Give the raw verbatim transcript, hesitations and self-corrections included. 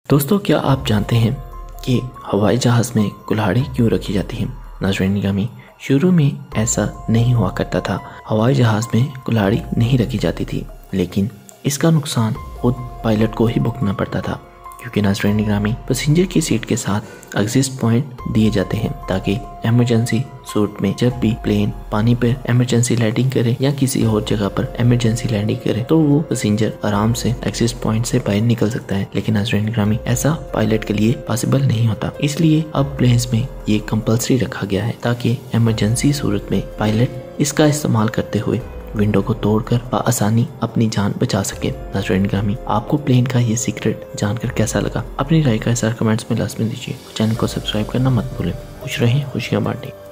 दोस्तों, क्या आप जानते हैं कि हवाई जहाज़ में कुल्हाड़ी क्यों रखी जाती है? नाज़रीन निगामी, शुरू में ऐसा नहीं हुआ करता था। हवाई जहाज़ में कुल्हाड़ी नहीं रखी जाती थी, लेकिन इसका नुकसान खुद पायलट को ही भुगतना पड़ता था, क्योंकि नाज़रीन निगामी पैसेंजर की सीट के साथ एग्जिस्ट पॉइंट दिए जाते हैं ताकि इमरजेंसी सूट में जब भी प्लेन पानी पर इमरजेंसी लैंडिंग करे या किसी और जगह पर इमरजेंसी लैंडिंग करे तो वो पैसेंजर आराम से एग्जिस्ट पॉइंट से बाहर निकल सकता है। लेकिन नाज़रीन निगामी, ऐसा पायलट के लिए पॉसिबल नहीं होता, इसलिए अब प्लेन्स में ये कंपल्सरी रखा गया है ताकि इमरजेंसी सूरत में पायलट इसका इस्तेमाल करते हुए विंडो को तोड़कर आसानी अपनी जान बचा सके। नाज़रीन निगामी, आपको प्लेन का ये सीक्रेट जानकर कैसा लगा? अपनी राय का इज़हार कमेंट्स में लाजमी दीजिए। चैनल को सब्सक्राइब करना मत भूलें। खुश रहें, खुशियाँ बांटें।